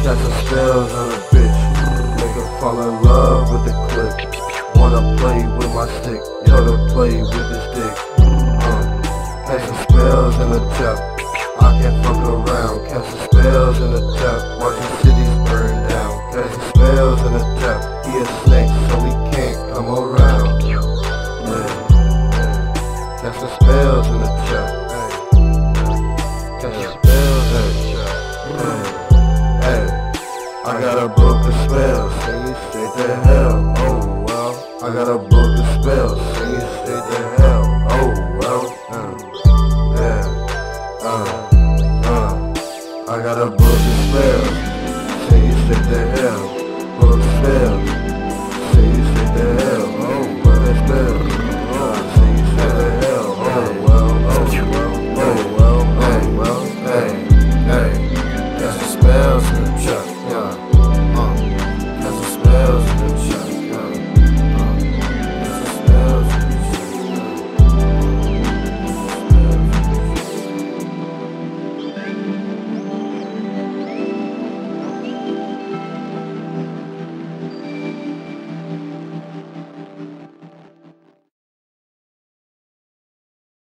Casting spells on a bitch, make her fall in love with the clip. Wanna play with my stick, told her play with this dick. Casting spells in the trap, I can't fuck around. Casting spells in the trap, watching cities burn down. Casting spells in the trap, he a snake so he can't come around. Casting spells in the trap, casting spells in the trap. I got a book of spells, sing you straight to hell. Oh well, I got a book of spells, sing you straight to hell. Oh well, I got a book of spells, sing you straight to hell. Book of spells, sing you straight to hell. Oh well, that's spells, sing you straight to hell. Oh well, hey, that's the spells in the truck.